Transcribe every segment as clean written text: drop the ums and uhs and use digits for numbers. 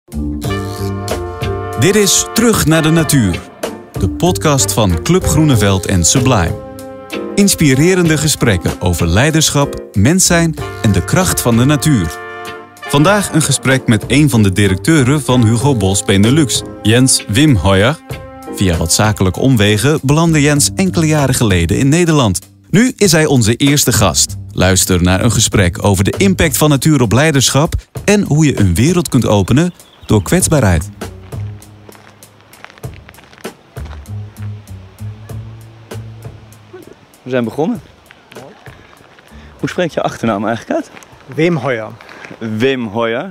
Dit is Terug naar de Natuur. De podcast van Club Groeneveld en Sublime. Inspirerende gesprekken over leiderschap, mens zijn en de kracht van de natuur. Vandaag een gesprek met een van de directeuren van Hugo Boss Benelux, Jens Wim Hoyer. Via wat zakelijke omwegen belandde Jens enkele jaren geleden in Nederland. Nu is hij onze eerste gast. Luister naar een gesprek over de impact van natuur op leiderschap en hoe je een wereld kunt openen door kwetsbaarheid. We zijn begonnen. Hoe spreek je achternaam eigenlijk uit? Wim Hoyer. Wim Hoyer.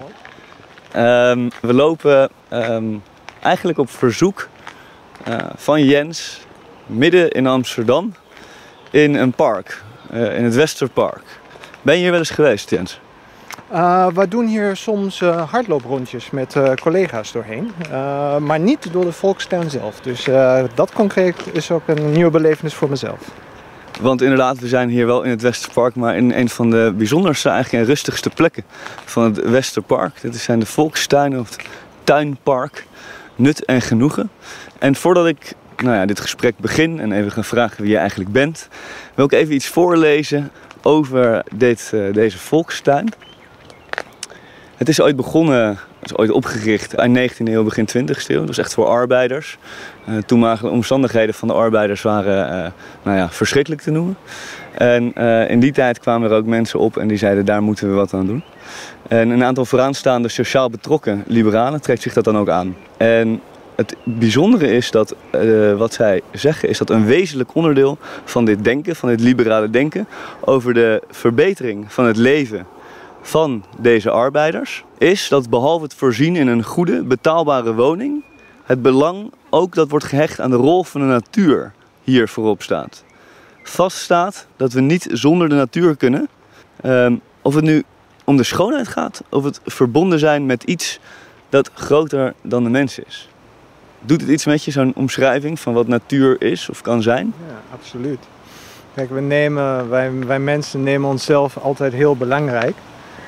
We lopen eigenlijk op verzoek van Jens midden in Amsterdam in een park, in het Westerpark. Ben je hier wel eens geweest, Jens? We doen hier soms hardlooprondjes met collega's doorheen, maar niet door de volkstuin zelf. Dus dat concreet is ook een nieuwe belevenis voor mezelf. Want inderdaad, we zijn hier wel in het Westerpark, maar in een van de bijzonderste eigenlijk en rustigste plekken van het Westerpark. Dit zijn de volkstuinen of het tuinpark Nut en Genoegen. En voordat ik dit gesprek begin en even ga vragen wie je eigenlijk bent, wil ik even iets voorlezen over deze volkstuin. Het is ooit begonnen, het is ooit opgericht eind 19e eeuw, begin 20e eeuw. Dat was echt voor arbeiders. Toenmalige omstandigheden van de arbeiders waren verschrikkelijk te noemen. En in die tijd kwamen er ook mensen op en die zeiden daar moeten we wat aan doen. En een aantal vooraanstaande sociaal betrokken liberalen trekt zich dat dan ook aan. En het bijzondere is dat wat zij zeggen is dat een wezenlijk onderdeel van dit denken, van dit liberale denken, over de verbetering van het leven van deze arbeiders, is dat behalve het voorzien in een goede, betaalbare woning, het belang ook dat wordt gehecht aan de rol van de natuur hier voorop staat. Vaststaat dat we niet zonder de natuur kunnen, of het nu om de schoonheid gaat, of het verbonden zijn met iets dat groter dan de mens is. Doet het iets met je, zo'n omschrijving van wat natuur is of kan zijn? Ja, absoluut. Kijk, wij mensen nemen onszelf altijd heel belangrijk.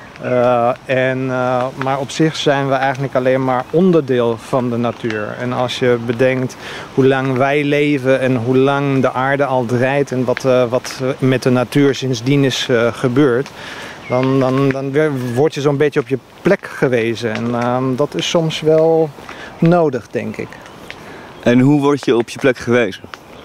Maar op zich zijn we eigenlijk alleen maar onderdeel van de natuur. En als je bedenkt hoe lang wij leven en hoe lang de aarde al draait en wat met de natuur sindsdien is gebeurd, dan word je zo'n beetje op je plek gewezen. En dat is soms wel nodig, denk ik. En hoe word je op je plek gewezen?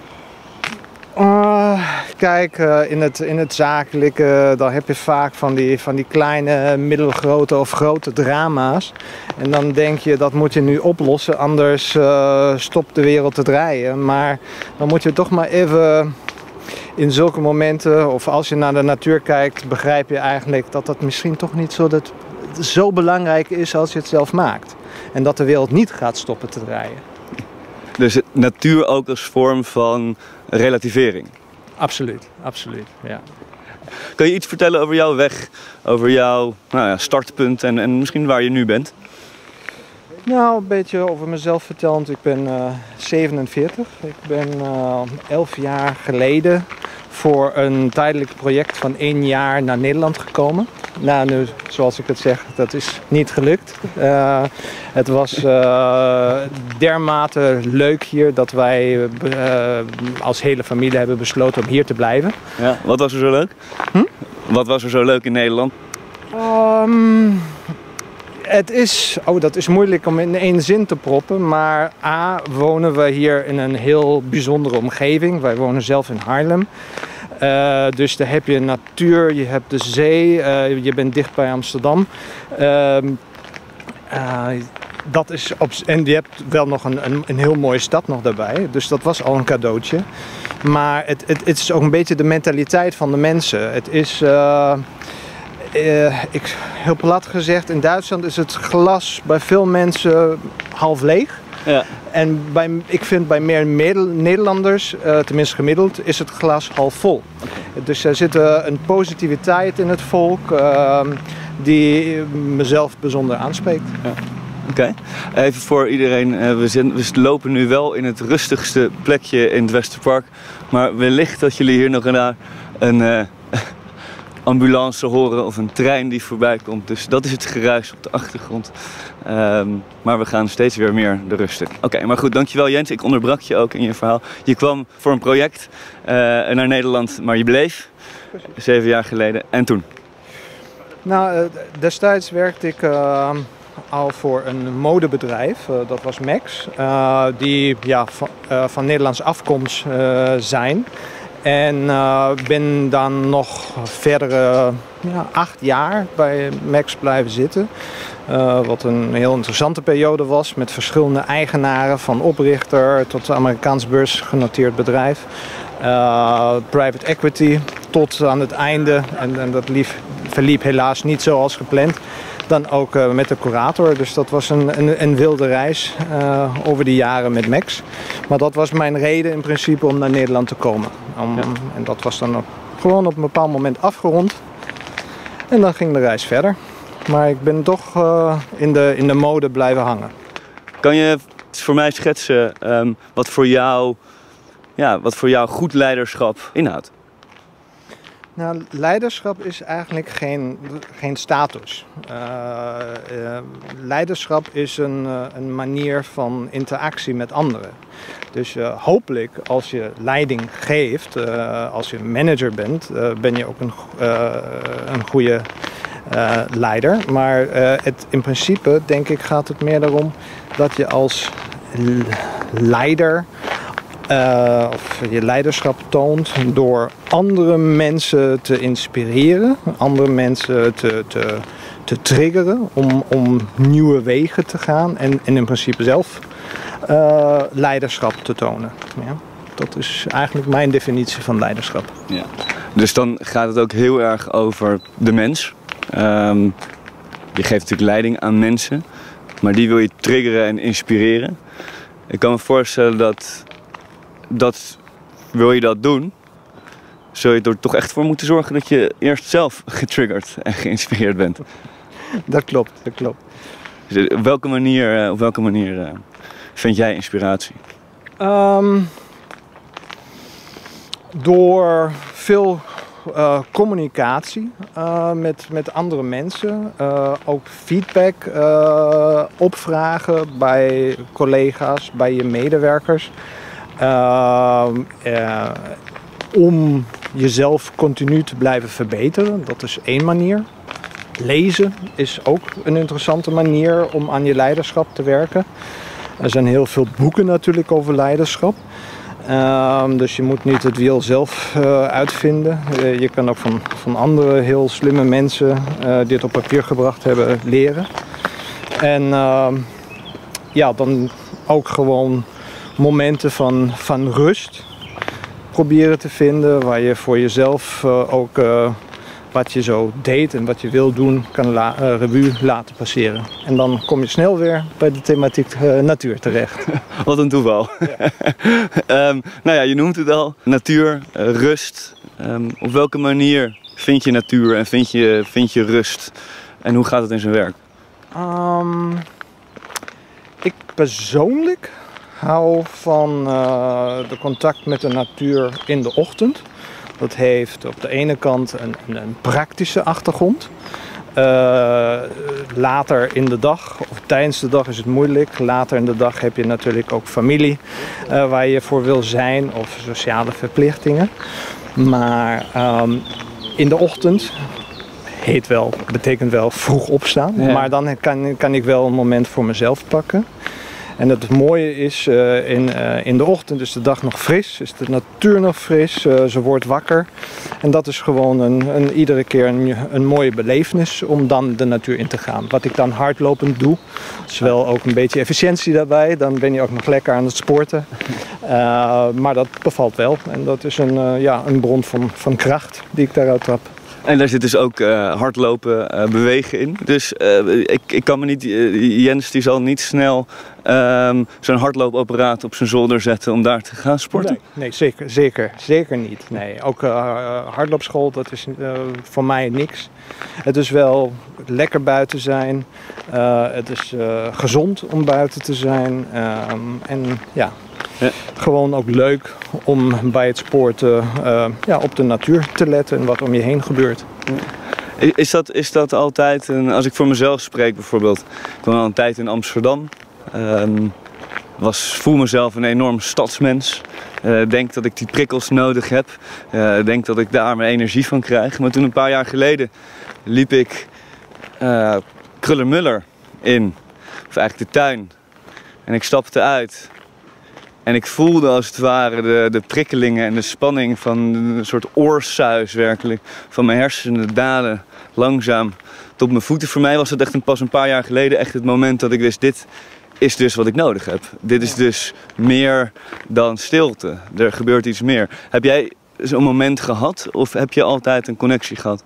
Kijk, in het zakelijke, dan heb je vaak van die kleine, middelgrote of grote drama's. En dan denk je, dat moet je nu oplossen, anders stopt de wereld te draaien. Maar dan moet je toch maar even in zulke momenten, of als je naar de natuur kijkt, begrijp je eigenlijk dat dat misschien toch niet zo belangrijk is als je het zelf maakt. En dat de wereld niet gaat stoppen te draaien. Dus natuur ook als vorm van relativering? Absoluut, absoluut, ja. Kun je iets vertellen over jouw weg, over jouw startpunt en misschien waar je nu bent? Nou, een beetje over mezelf verteld. Ik ben 47. Ik ben 11 jaar geleden voor een tijdelijk project van 1 jaar naar Nederland gekomen. Nou, nu, zoals ik het zeg, dat is niet gelukt. Het was dermate leuk hier dat wij als hele familie hebben besloten om hier te blijven. Ja, wat was er zo leuk? Wat was er zo leuk in Nederland? Dat is moeilijk om in één zin te proppen, maar wonen we hier in een heel bijzondere omgeving. Wij wonen zelf in Haarlem. Dus daar heb je natuur, je hebt de zee, je bent dicht bij Amsterdam. En je hebt wel nog een heel mooie stad nog daarbij, dus dat was al een cadeautje. Maar het is ook een beetje de mentaliteit van de mensen. Het is, heel plat gezegd, in Duitsland is het glas bij veel mensen half leeg. Ja. En ik vind bij meer Nederlanders, tenminste gemiddeld, is het glas half vol. Dus er zit een positiviteit in het volk die mezelf bijzonder aanspreekt. Ja. Oké. Even voor iedereen, we lopen nu wel in het rustigste plekje in het Westerpark. Maar wellicht dat jullie hier nog een ambulance horen of een trein die voorbij komt. Dus dat is het geruis op de achtergrond. Maar we gaan steeds weer meer de rust in. Oké, maar goed, dankjewel Jens. Ik onderbrak je ook in je verhaal. Je kwam voor een project naar Nederland, maar je bleef 7 jaar geleden. En toen? Nou, destijds werkte ik al voor een modebedrijf, dat was Max, die van Nederlandse afkomst zijn. En ben dan nog verdere 8 jaar bij Max blijven zitten. Wat een heel interessante periode was met verschillende eigenaren, van oprichter tot Amerikaans beursgenoteerd bedrijf. Private equity tot aan het einde, en dat verliep helaas niet zoals gepland. Dan ook met de curator, dus dat was een wilde reis over de jaren met Max. Maar dat was mijn reden in principe om naar Nederland te komen. En dat was dan gewoon op een bepaald moment afgerond. En dan ging de reis verder. Maar ik ben toch in de mode blijven hangen. Kan je voor mij schetsen wat voor jou goed leiderschap inhoudt? Nou, leiderschap is eigenlijk geen status. Leiderschap is een manier van interactie met anderen. Dus hopelijk als je leiding geeft, als je manager bent, ben je ook een goede leider. Maar in principe denk ik gaat het meer daarom dat je als leider of je leiderschap toont door andere mensen te inspireren, andere mensen te triggeren om nieuwe wegen te gaan en in principe zelf leiderschap te tonen. Ja, dat is eigenlijk mijn definitie van leiderschap. Ja. Dus dan gaat het ook heel erg over de mens. Je geeft natuurlijk leiding aan mensen, maar die wil je triggeren en inspireren. Ik kan me voorstellen dat wil je dat doen, zul je er toch echt voor moeten zorgen dat je eerst zelf getriggerd en geïnspireerd bent. Dat klopt. Dus op welke manier vind jij inspiratie? Door veel communicatie met andere mensen, ook feedback opvragen bij collega's, bij je medewerkers. Om jezelf continu te blijven verbeteren, dat is één manier. Lezen is ook een interessante manier om aan je leiderschap te werken. Er zijn heel veel boeken natuurlijk over leiderschap. Dus je moet niet het wiel zelf uitvinden. Je kan ook van andere heel slimme mensen die het op papier gebracht hebben leren. En dan ook gewoon momenten van rust proberen te vinden, waar je voor jezelf ook wat je zo deed en wat je wil doen kan revue laten passeren. En dan kom je snel weer bij de thematiek natuur terecht. Wat een toeval. Ja. Je noemt het al, natuur, rust. Op welke manier vind je natuur en vind je rust? En hoe gaat het in zijn werk? Ik persoonlijk hou van de contact met de natuur in de ochtend. Dat heeft op de ene kant een praktische achtergrond. Later in de dag, of tijdens de dag is het moeilijk. Later in de dag heb je natuurlijk ook familie waar je voor wil zijn of sociale verplichtingen. Maar in de ochtend betekent wel vroeg opstaan. Ja. Maar dan kan ik wel een moment voor mezelf pakken. En het mooie is, in de ochtend is de dag nog fris, is de natuur nog fris, ze wordt wakker. En dat is gewoon iedere keer een mooie belevenis om dan de natuur in te gaan. Wat ik dan hardlopend doe, is wel ook een beetje efficiëntie daarbij. Dan ben je ook nog lekker aan het sporten. Maar dat bevalt wel en dat is een bron van kracht die ik daaruit trap. En daar zit dus ook hardlopen, bewegen in. Dus ik kan me niet, Jens die zal niet snel zo'n hardloopapparaat op zijn zolder zetten om daar te gaan sporten? Nee, zeker niet. Nee, ook hardloopschool, dat is voor mij niks. Het is wel lekker buiten zijn. Het is gezond om buiten te zijn. gewoon ook leuk om bij het sporten op de natuur te letten en wat om je heen gebeurt. Is dat altijd, als ik voor mezelf spreek bijvoorbeeld, ik woon al een tijd in Amsterdam, voel mezelf een enorm stadsmens. Denk dat ik die prikkels nodig heb, denk dat ik daar mijn energie van krijg. Maar toen een paar jaar geleden liep ik Krullermuller in, of eigenlijk de tuin, en ik stapte uit. En ik voelde als het ware de prikkelingen en de spanning van een soort oorsuis werkelijk. Van mijn hersenen dalen langzaam tot mijn voeten. Voor mij was het echt pas een paar jaar geleden echt het moment dat ik wist, dit is dus wat ik nodig heb. Dit is dus meer dan stilte. Er gebeurt iets meer. Heb jij zo'n moment gehad of heb je altijd een connectie gehad?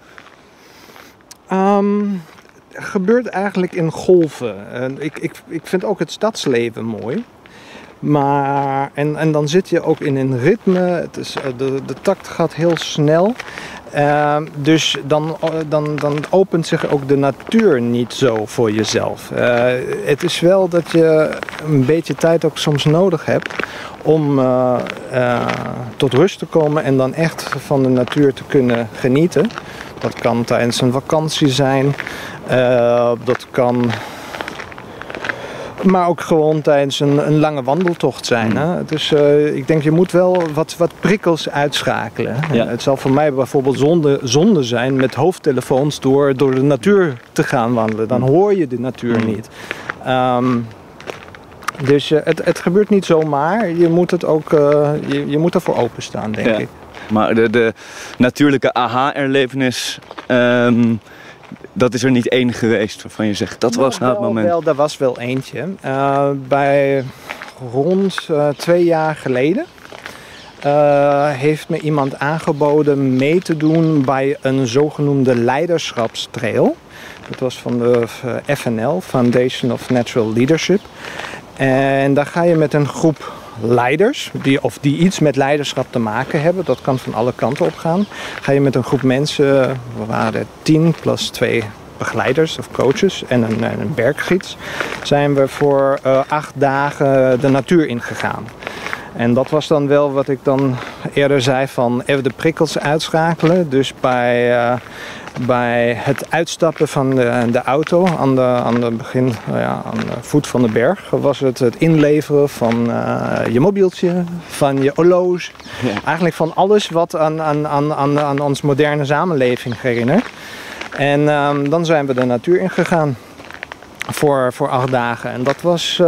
Gebeurt eigenlijk in golven. Ik vind ook het stadsleven mooi. Maar, en dan zit je ook in een ritme, de takt gaat heel snel. Dus dan opent zich ook de natuur niet zo voor jezelf. Het is wel dat je een beetje tijd ook soms nodig hebt om tot rust te komen en dan echt van de natuur te kunnen genieten. Dat kan tijdens een vakantie zijn, dat kan... Maar ook gewoon tijdens een lange wandeltocht zijn. Hè? Dus ik denk je moet wel wat prikkels uitschakelen. Ja. Het zal voor mij bijvoorbeeld zonde zijn met hoofdtelefoons door de natuur te gaan wandelen. Dan hoor je de natuur niet. Dus het gebeurt niet zomaar. Je moet het ook je moet ervoor openstaan, denk ik. Maar de natuurlijke aha-erlevenis... dat is er niet één geweest waarvan je zegt, dat was nou het moment. Er was wel eentje. Bij rond 2 jaar geleden heeft me iemand aangeboden mee te doen bij een zogenoemde leiderschapstrail. Dat was van de FNL, Foundation of Natural Leadership. En daar ga je met een groep leiders, die iets met leiderschap te maken hebben, dat kan van alle kanten op gaan. Ga je met een groep mensen, we waren 10 plus 2 begeleiders of coaches en een berggids, zijn we voor 8 dagen de natuur ingegaan. En dat was dan wel wat ik dan eerder zei van even de prikkels uitschakelen. Dus bij het uitstappen van de auto aan de voet van de berg was het inleveren van je mobieltje, van je horloge. Ja. Eigenlijk van alles wat aan ons moderne samenleving herinnert. En dan zijn we de natuur ingegaan voor 8 dagen. En dat was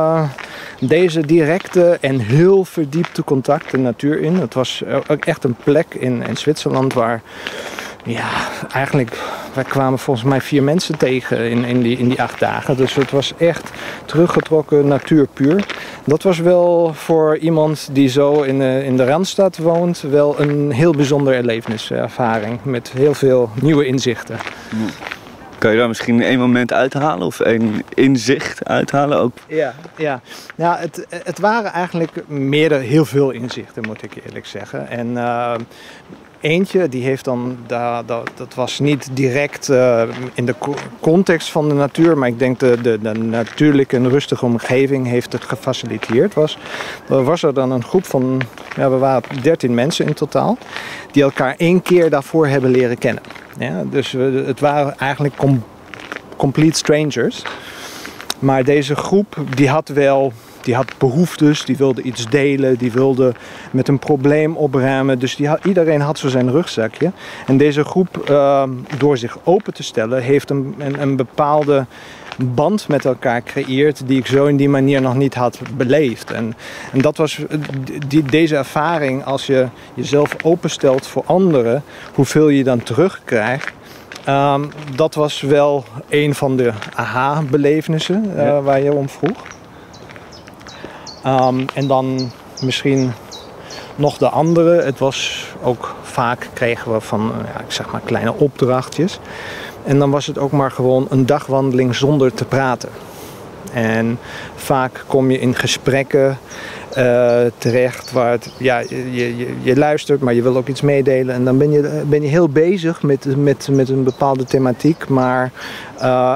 deze directe en heel verdiepte contact de natuur in. Het was ook echt een plek in Zwitserland waar... Ja, eigenlijk, wij kwamen volgens mij 4 mensen tegen in die 8 dagen. Dus het was echt teruggetrokken natuur puur. Dat was wel voor iemand die zo in de Randstad woont, wel een heel bijzondere erlevenis-ervaring met heel veel nieuwe inzichten. Kan je daar misschien 1 moment uithalen of 1 inzicht uithalen ook? Ja, het waren eigenlijk heel veel inzichten, moet ik eerlijk zeggen. En eentje, die heeft dan, dat was niet direct in de context van de natuur, maar ik denk de natuurlijke en rustige omgeving heeft het gefaciliteerd. Was er dan een groep van, we waren 13 mensen in totaal, die elkaar 1 keer daarvoor hebben leren kennen. Ja, dus het waren eigenlijk complete strangers. Maar deze groep, die had behoeftes, die wilde iets delen, die wilde met een probleem opruimen. Dus iedereen had zo zijn rugzakje. En deze groep, door zich open te stellen, heeft een bepaalde band met elkaar gecreëerd die ik zo in die manier nog niet had beleefd. En dat was deze ervaring, als je jezelf openstelt voor anderen, hoeveel je dan terugkrijgt. Dat was wel een van de aha-belevenissen waar je om vroeg. En dan misschien nog de andere. Het was ook vaak kregen we van kleine opdrachtjes. En dan was het ook maar gewoon een dagwandeling zonder te praten. En vaak kom je in gesprekken terecht waar je luistert, maar je wil ook iets meedelen. En dan ben je heel bezig met een bepaalde thematiek, maar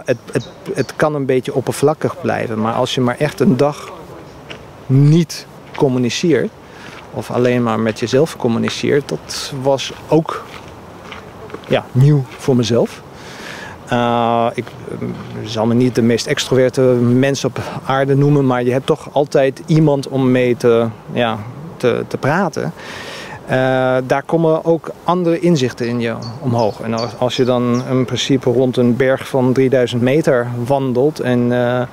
het kan een beetje oppervlakkig blijven. Maar als je maar echt een dag niet communiceert. Of alleen maar met jezelf communiceert. Dat was ook nieuw voor mezelf. Ik zal me niet de meest extroverte mens op aarde noemen. Maar je hebt toch altijd iemand om mee te praten. Daar komen ook andere inzichten in je omhoog. En als je dan in principe rond een berg van 3000 meter wandelt en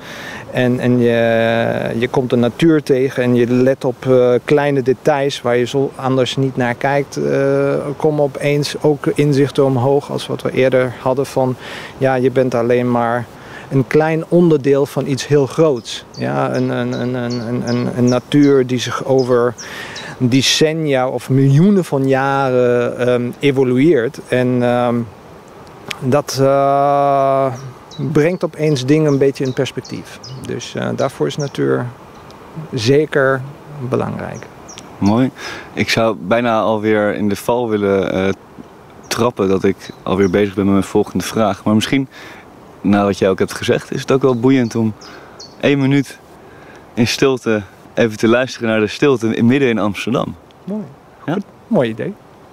je komt de natuur tegen en je let op kleine details waar je zo anders niet naar kijkt, komen opeens ook inzichten omhoog als wat we eerder hadden van je bent alleen maar een klein onderdeel van iets heel groots. Ja, een natuur die zich over decennia of miljoenen van jaren evolueert. En dat brengt opeens dingen een beetje in perspectief. Dus daarvoor is natuur zeker belangrijk. Mooi. Ik zou bijna alweer in de val willen trappen dat ik alweer bezig ben met mijn volgende vraag. Maar misschien, na wat jij ook hebt gezegd, is het ook wel boeiend om 1 minuut in stilte even te luisteren naar de stilte midden in Amsterdam. Mooi. Ja? Goed. Mooi idee.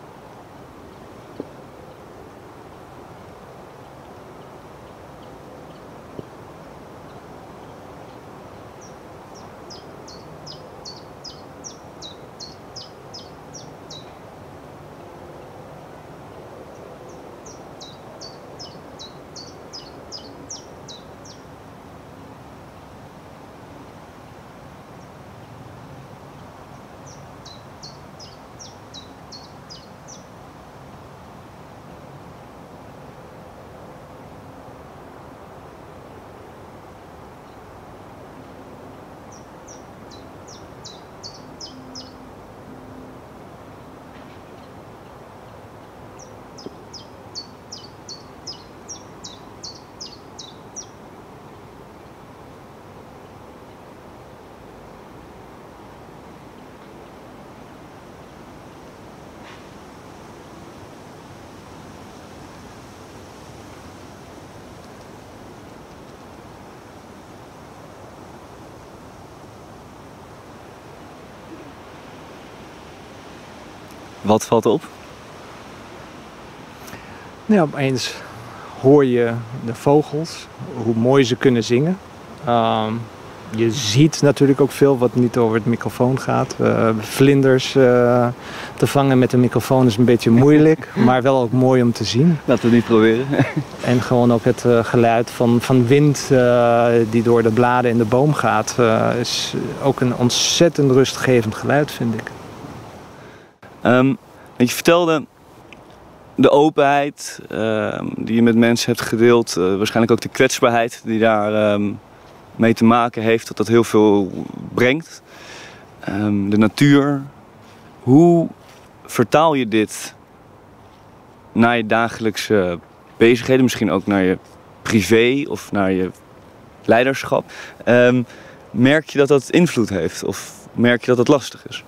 Wat valt op? Opeens hoor je de vogels, hoe mooi ze kunnen zingen. Je ziet natuurlijk ook veel wat niet over het microfoon gaat. Vlinders te vangen met een microfoon is een beetje moeilijk, maar wel ook mooi om te zien. Laten we het niet proberen. En gewoon ook het geluid van wind die door de bladen in de boom gaat, is ook een ontzettend rustgevend geluid, vind ik. Je vertelde de openheid die je met mensen hebt gedeeld, waarschijnlijk ook de kwetsbaarheid die daar mee te maken heeft, dat heel veel brengt. De natuur. Hoe vertaal je dit naar je dagelijkse bezigheden, misschien ook naar je privé of naar je leiderschap? Merk je dat dat invloed heeft of merk je dat het lastig is?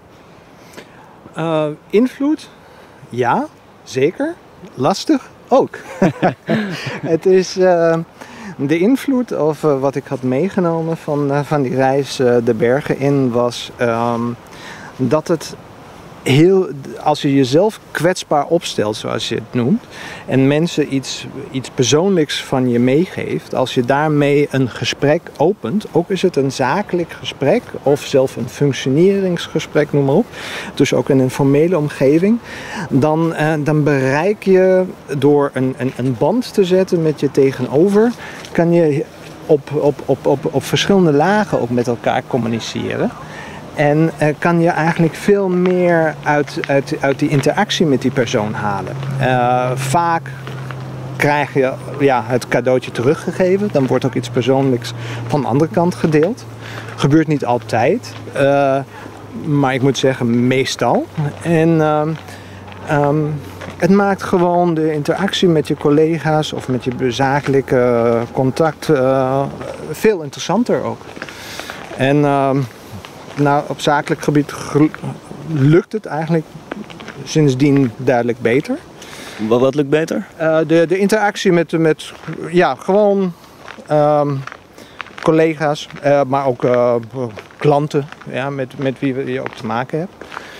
Invloed? Ja, zeker. Lastig? Ook. Het is de invloed of wat ik had meegenomen van die reis de bergen in was dat het als je jezelf kwetsbaar opstelt, zoals je het noemt, en mensen iets persoonlijks van je meegeeft, als je daarmee een gesprek opent, ook is het een zakelijk gesprek of zelfs een functioneringsgesprek, noem maar op, dus ook in een formele omgeving, dan bereik je door een band te zetten met je tegenover, kan je op verschillende lagen ook met elkaar communiceren. En kan je eigenlijk veel meer uit die interactie met die persoon halen. Vaak krijg je het cadeautje teruggegeven. Dan wordt ook iets persoonlijks van de andere kant gedeeld. Gebeurt niet altijd. Maar ik moet zeggen, meestal. En het maakt gewoon de interactie met je collega's of met je zakelijke contact veel interessanter ook. En op zakelijk gebied lukt het eigenlijk sindsdien duidelijk beter. Wat lukt beter? De interactie met gewoon collega's, maar ook klanten, ja, met wie je ook te maken hebt.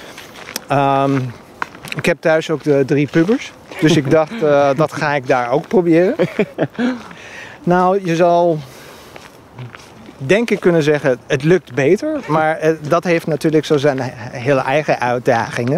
Ik heb thuis ook de 3 pubers. Dus ik dacht, dat ga ik daar ook proberen. Nou, je zal denk ik kunnen zeggen, het lukt beter. Maar dat heeft natuurlijk zo zijn hele eigen uitdagingen.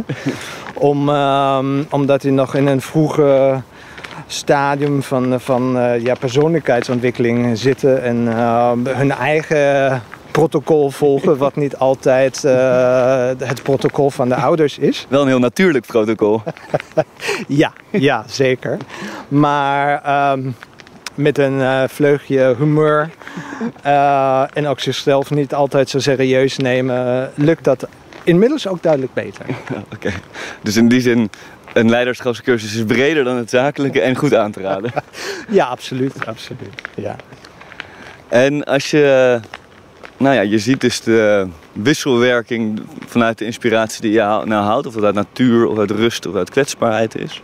Omdat die nog in een vroege stadium van persoonlijkheidsontwikkeling zitten. En hun eigen protocol volgen, wat niet altijd het protocol van de ouders is. Wel een heel natuurlijk protocol. Ja, zeker. Maar met een vleugje humeur en ook zichzelf niet altijd zo serieus nemen, lukt dat inmiddels ook duidelijk beter. Oké. Dus in die zin, een leiderschapscursus is breder dan het zakelijke en goed aan te raden. Ja, absoluut. Ja. En als je, je ziet dus de wisselwerking vanuit de inspiratie die je nou houdt, of het uit natuur, of uit rust, of uit kwetsbaarheid is.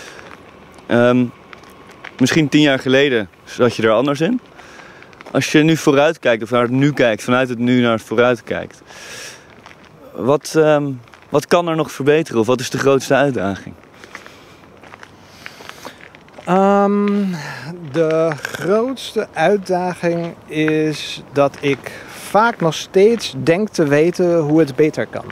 Misschien 10 jaar geleden zat je er anders in. Als je nu vooruit kijkt, of naar het nu kijkt, vanuit het nu naar het vooruit kijkt. Wat kan er nog verbeteren, of wat is de grootste uitdaging? De grootste uitdaging is dat ik vaak nog steeds denk te weten hoe het beter kan.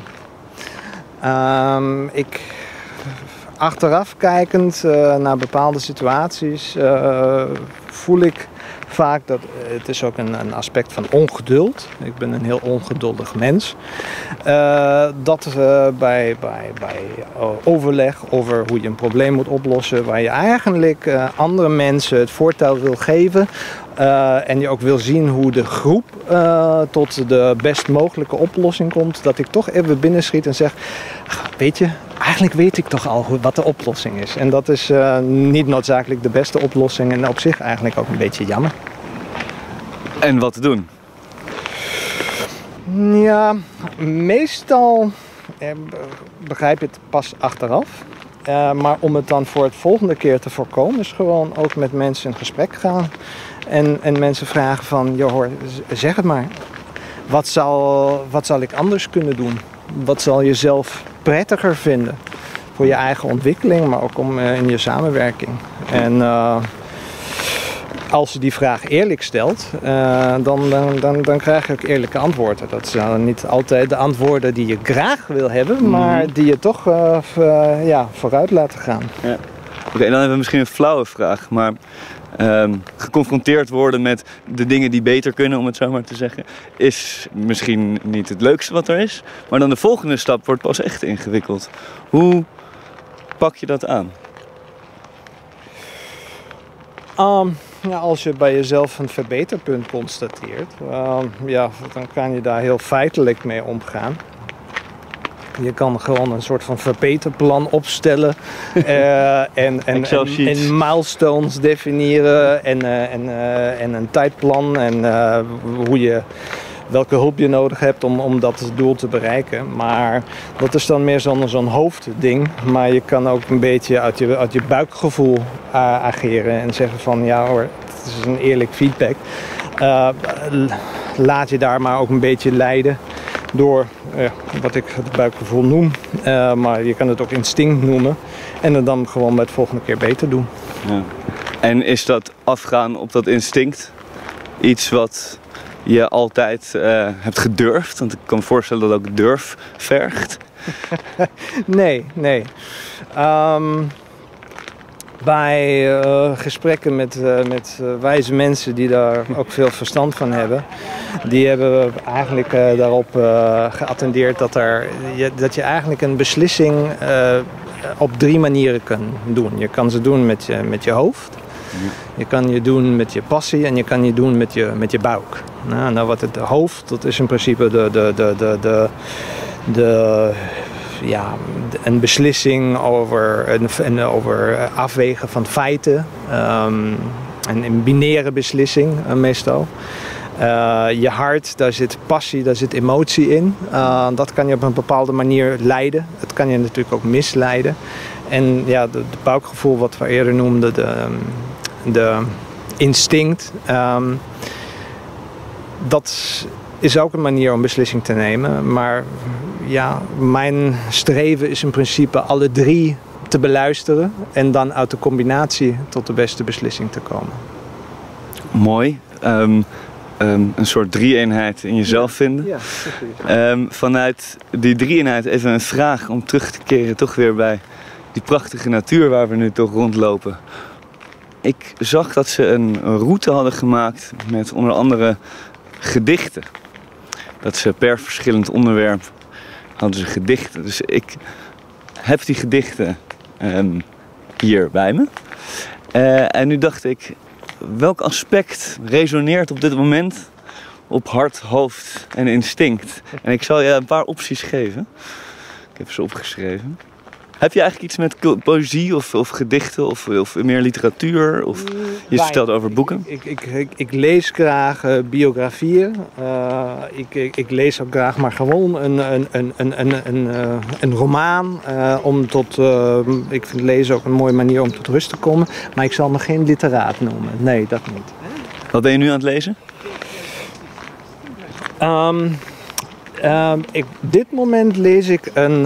Achteraf kijkend naar bepaalde situaties voel ik vaak dat het is ook een aspect van ongeduld. Ik ben een heel ongeduldig mens. Dat bij overleg over hoe je een probleem moet oplossen, waar je eigenlijk andere mensen het voortouw wil geven en je ook wil zien hoe de groep tot de best mogelijke oplossing komt, dat ik toch even binnenschiet en zeg, weet je, eigenlijk weet ik toch al wat de oplossing is. En dat is niet noodzakelijk de beste oplossing en op zich eigenlijk ook een beetje jammer. En wat te doen? Ja, meestal begrijp je het pas achteraf. Maar om het dan voor het volgende keer te voorkomen, is gewoon ook met mensen in gesprek gaan. En mensen vragen van, joh hoor, zeg het maar. Wat zal ik anders kunnen doen? Wat zal je zelf prettiger vinden? Voor je eigen ontwikkeling, maar ook in je samenwerking. En als je die vraag eerlijk stelt, dan krijg je ook eerlijke antwoorden. Dat zijn niet altijd de antwoorden die je graag wil hebben, maar die je toch vooruit laten gaan. Ja. Oké, en dan hebben we misschien een flauwe vraag, maar geconfronteerd worden met de dingen die beter kunnen, om het zo maar te zeggen, is misschien niet het leukste wat er is. Maar dan de volgende stap wordt pas echt ingewikkeld. Hoe pak je dat aan? Als je bij jezelf een verbeterpunt constateert, dan kan je daar heel feitelijk mee omgaan. Je kan gewoon een soort van verbeterplan opstellen en milestones definiëren en een tijdplan en welke hulp je nodig hebt om dat doel te bereiken. Maar dat is dan meer zo'n hoofdding. Maar je kan ook een beetje uit je buikgevoel ageren en zeggen van ja hoor, het is een eerlijk feedback. Laat je daar maar ook een beetje leiden door wat ik het buikgevoel noem. Maar je kan het ook instinct noemen. En het dan gewoon bij het volgende keer beter doen. Ja. En is dat afgaan op dat instinct iets wat je altijd hebt gedurfd? Want ik kan me voorstellen dat ook durf vergt. Nee. Bij gesprekken met wijze mensen die daar ook veel verstand van hebben, die hebben eigenlijk daarop geattendeerd dat je eigenlijk een beslissing op 3 manieren kan doen. Je kan ze doen met je hoofd, je kan je doen met je passie en je kan je doen met je buik. Nou wat het hoofd, dat is in principe een beslissing over afwegen van feiten. Een binaire beslissing meestal. Je hart, daar zit passie, daar zit emotie in. Dat kan je op een bepaalde manier leiden. Het kan je natuurlijk ook misleiden. En ja, de buikgevoel wat we eerder noemden, de instinct. Dat is ook een manier om beslissing te nemen. Maar ja, mijn streven is in principe alle 3 te beluisteren en dan uit de combinatie tot de beste beslissing te komen. Mooi. Een soort 3-eenheid in jezelf vinden. Ja, vanuit die 3-eenheid even een vraag om terug te keren toch weer bij die prachtige natuur waar we nu toch rondlopen. Ik zag dat ze een route hadden gemaakt met onder andere gedichten. Dat ze per verschillend onderwerp hadden ze gedichten. Dus ik heb die gedichten hier bij me. En nu dacht ik, welk aspect resoneert op dit moment op hart, hoofd en instinct? En ik zal je een paar opties geven. Ik heb ze opgeschreven. Heb je eigenlijk iets met poëzie of gedichten of meer literatuur? Of je vertelt over boeken? Ik lees graag biografieën. Ik lees ook graag maar gewoon een roman. Ik vind lezen ook een mooie manier om tot rust te komen. Maar ik zal me geen literaat noemen. Nee, dat niet. Wat ben je nu aan het lezen? Dit moment lees ik een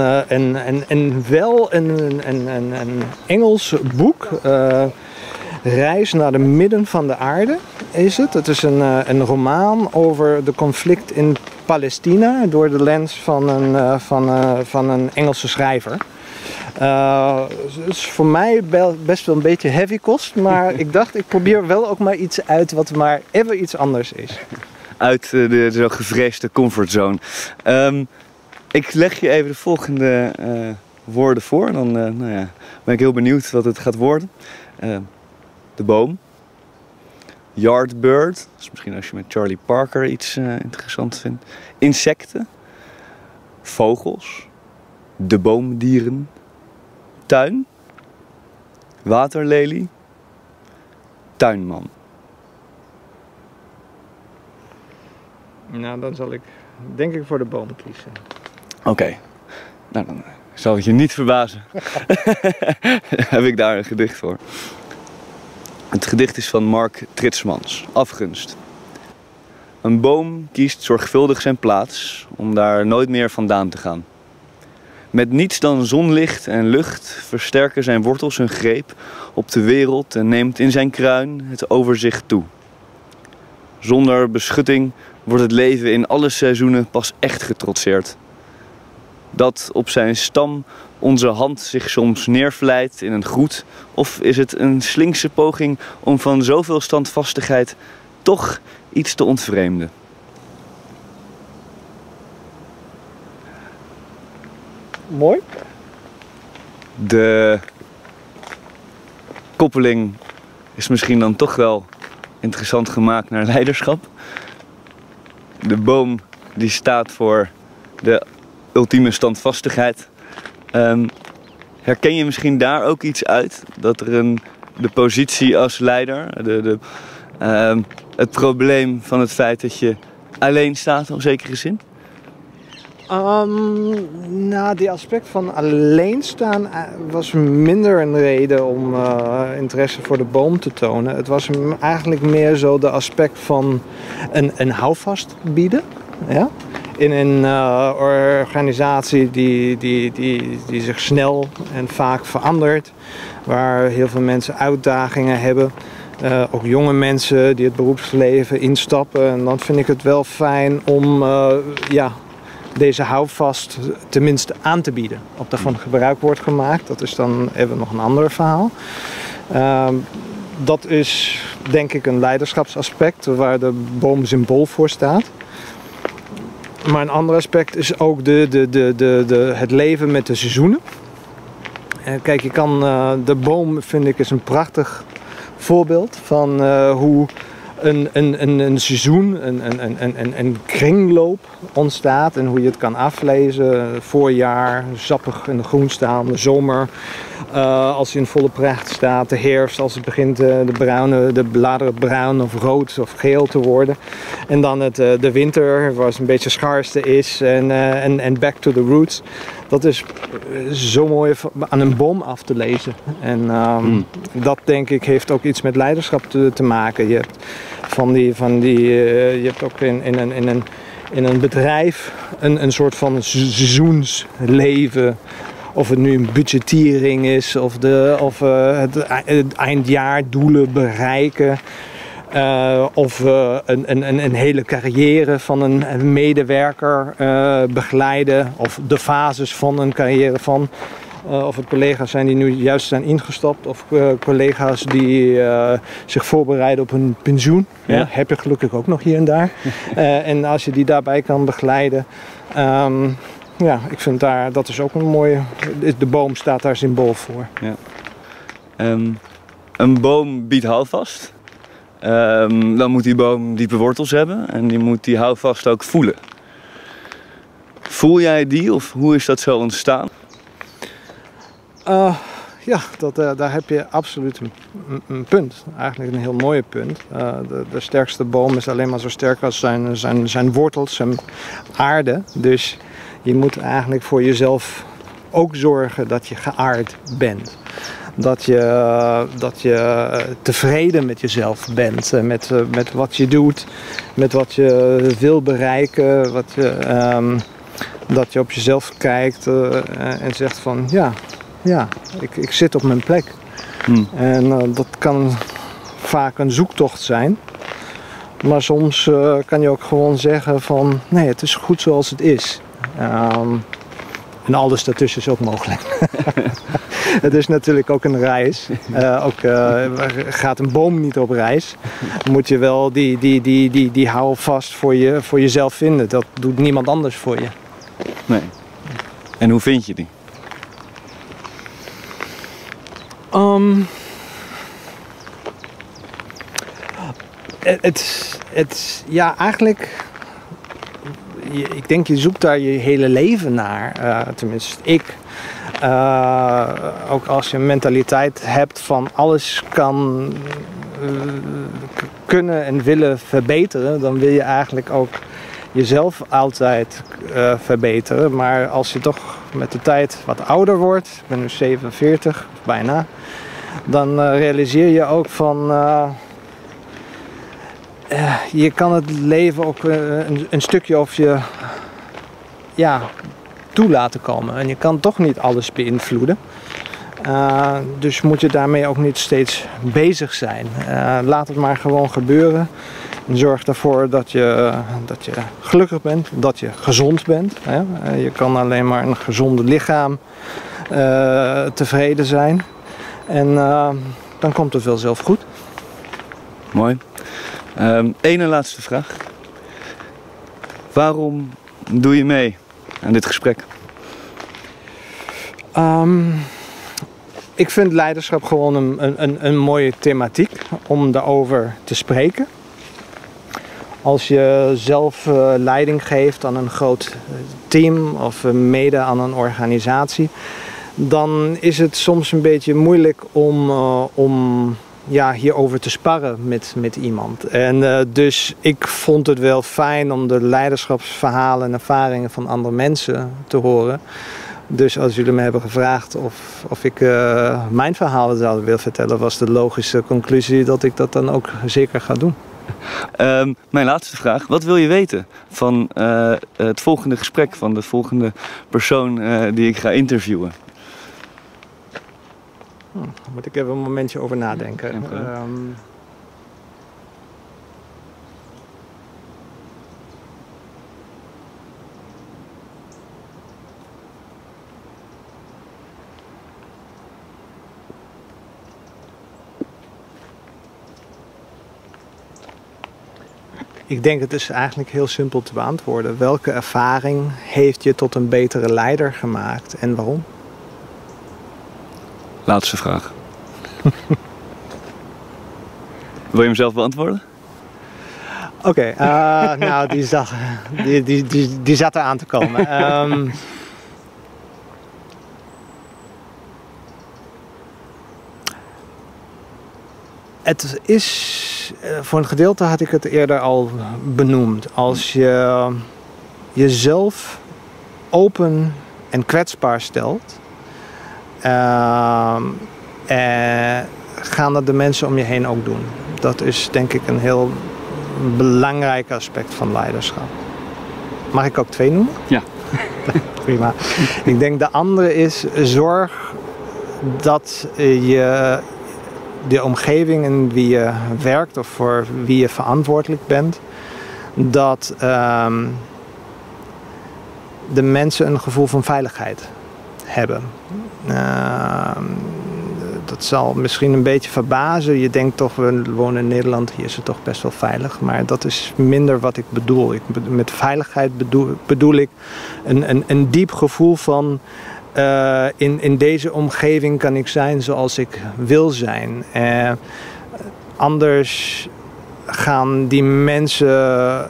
Engels boek. Reis naar de midden van de aarde is het. Het is een roman over de conflict in Palestina door de lens van een Engelse schrijver. Het is voor mij best wel een beetje heavy kost, maar ik dacht ik probeer wel ook maar iets uit wat maar even iets anders is. Uit de zo gevreesde comfortzone. Ik leg je even de volgende woorden voor. Dan ben ik heel benieuwd wat het gaat worden. De boom. Yardbird. Dat is misschien als je met Charlie Parker iets interessants vindt. Insecten. Vogels. De boomdieren. Tuin. Waterlelie. Tuinman. Nou, dan zal ik denk ik voor de boom kiezen. Oké. Nou, dan zal het je niet verbazen. Heb ik daar een gedicht voor. Het gedicht is van Mark Tritsmans. Afgunst. Een boom kiest zorgvuldig zijn plaats om daar nooit meer vandaan te gaan. Met niets dan zonlicht en lucht versterken zijn wortels hun greep op de wereld en neemt in zijn kruin het overzicht toe. Zonder beschutting wordt het leven in alle seizoenen pas echt getrotseerd. Dat op zijn stam onze hand zich soms neervlijt in een groet, of is het een slinkse poging om van zoveel standvastigheid toch iets te ontvreemden? Mooi. De koppeling is misschien dan toch wel interessant gemaakt naar leiderschap. De boom die staat voor de ultieme standvastigheid. Herken je misschien daar ook iets uit? Dat er de positie als leider, het probleem van het feit dat je alleen staat in zekere zin? Die aspect van alleen staan was minder een reden om interesse voor de boom te tonen. Het was eigenlijk meer zo de aspect van een houvast bieden. Ja? In een organisatie die zich snel en vaak verandert. Waar heel veel mensen uitdagingen hebben. Ook jonge mensen die het beroepsleven instappen. En dan vind ik het wel fijn om deze houvast tenminste aan te bieden. Of daarvan gebruik wordt gemaakt, dat is dan even nog een ander verhaal. Dat is denk ik een leiderschapsaspect waar de boom symbool voor staat. Maar een ander aspect is ook het leven met de seizoenen. Kijk, de boom vind ik is een prachtig voorbeeld van hoe een seizoen, een kringloop ontstaat en hoe je het kan aflezen. Voorjaar, sappig in de groen staan, de zomer als hij in volle pracht staat, de herfst als het begint de bladeren bruin of rood of geel te worden. En dan de winter waar het een beetje schaarste is en back to the roots. Dat is zo mooi aan een boom af te lezen. En dat denk ik heeft ook iets met leiderschap te maken. Je hebt je hebt ook in in een bedrijf een soort van seizoensleven. Of het nu een budgettering is of het eindjaardoelen bereiken. Of een hele carrière van een medewerker begeleiden. Of de fases van een carrière van. Of het collega's zijn die nu juist zijn ingestapt. Of collega's die zich voorbereiden op hun pensioen. Ja. Ja, heb je gelukkig ook nog hier en daar. En als je die daarbij kan begeleiden. Ja, ik vind dat is ook een mooie. De boom staat daar symbool voor. Ja. Een boom biedt houvast. Dan moet die boom diepe wortels hebben en die moet die houvast ook voelen. Voel jij die of hoe is dat zo ontstaan? Ja, daar heb je absoluut een punt. Eigenlijk een heel mooi punt. De sterkste boom is alleen maar zo sterk als zijn wortels, zijn aarde. Dus je moet eigenlijk voor jezelf ook zorgen dat je geaard bent. Dat je tevreden met jezelf bent, met wat je doet, met wat je wil bereiken, dat je op jezelf kijkt en zegt van ja, ik zit op mijn plek. En dat kan vaak een zoektocht zijn, maar soms kan je ook gewoon zeggen van nee, het is goed zoals het is. En alles daartussen is ook mogelijk. Het is natuurlijk ook een reis. Gaat een boom niet op reis, moet je wel die houvast voor jezelf vinden. Dat doet niemand anders voor je. Nee. En hoe vind je die? Ja, eigenlijk. Ik denk je zoekt daar je hele leven naar. Tenminste, ik. Ook als je een mentaliteit hebt van alles kan kunnen en willen verbeteren, dan wil je eigenlijk ook jezelf altijd verbeteren. Maar als je toch met de tijd wat ouder wordt, ik ben nu 47, bijna, dan realiseer je ook van je kan het leven ook een stukje of je toe laten komen. En je kan toch niet alles beïnvloeden. Dus moet je daarmee ook niet steeds bezig zijn. Laat het maar gewoon gebeuren. En zorg ervoor dat je gelukkig bent, dat je gezond bent. Je kan alleen maar een gezonde lichaam tevreden zijn. En dan komt het wel zelf goed. Mooi. Ene laatste vraag. Waarom doe je mee aan dit gesprek? Ik vind leiderschap gewoon een mooie thematiek om daarover te spreken. Als je zelf leiding geeft aan een groot team of mede aan een organisatie, dan is het soms een beetje moeilijk om hierover te sparren met iemand. En dus ik vond het wel fijn om de leiderschapsverhalen en ervaringen van andere mensen te horen. Dus als jullie me hebben gevraagd of ik mijn verhaal zou willen vertellen, was de logische conclusie dat ik dat dan ook zeker ga doen. Mijn laatste vraag. Wat wil je weten van het volgende gesprek, van de volgende persoon die ik ga interviewen? Daar moet ik even een momentje over nadenken. Ik denk het is eigenlijk heel simpel te beantwoorden. Welke ervaring heeft je tot een betere leider gemaakt en waarom? Laatste vraag. Wil je hem zelf beantwoorden? Oké, nou die zat er aan te komen. Het is, voor een gedeelte had ik het eerder al benoemd. Als je jezelf open en kwetsbaar stelt, gaan dat de mensen om je heen ook doen. Dat is denk ik een heel belangrijk aspect van leiderschap. Mag ik ook 2 noemen? Ja. Prima. Ik denk de andere is zorg dat je de omgeving in wie je werkt of voor wie je verantwoordelijk bent, dat de mensen een gevoel van veiligheid hebben. Dat zal misschien een beetje verbazen. Je denkt toch, we wonen in Nederland, hier is het toch best wel veilig. Maar dat is minder wat ik bedoel. Met veiligheid bedoel ik een diep gevoel van in deze omgeving kan ik zijn zoals ik wil zijn. Anders gaan die mensen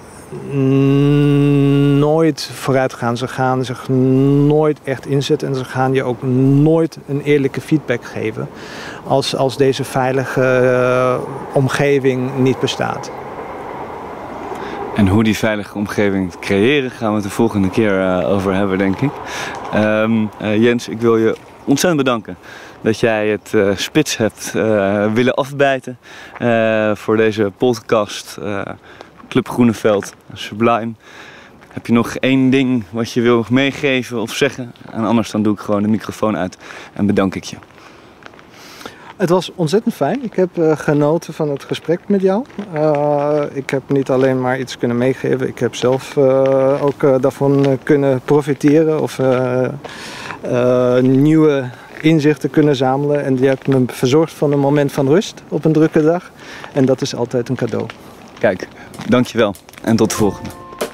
nooit vooruit gaan. Ze gaan zich nooit echt inzetten en ze gaan je ook nooit een eerlijke feedback geven als deze veilige omgeving niet bestaat. En hoe die veilige omgeving creëren gaan we het de volgende keer over hebben, denk ik. Jens, ik wil je ontzettend bedanken dat jij het spits hebt willen afbijten voor deze podcast Club Groeneveld Sublime. Heb je nog 1 ding wat je wil meegeven of zeggen? En anders dan doe ik gewoon de microfoon uit en bedank ik je. Het was ontzettend fijn. Ik heb genoten van het gesprek met jou. Ik heb niet alleen maar iets kunnen meegeven. Ik heb zelf ook daarvan kunnen profiteren of nieuwe inzichten kunnen zamelen. En je hebt me verzorgd van een moment van rust op een drukke dag. En dat is altijd een cadeau. Kijk, dankjewel en tot de volgende.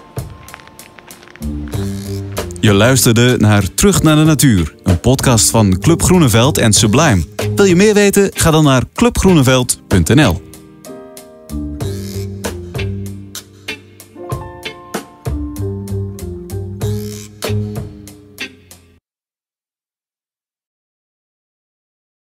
Je luisterde naar Terug naar de Natuur, een podcast van Club Groeneveld en Sublime. Wil je meer weten? Ga dan naar clubgroeneveld.nl.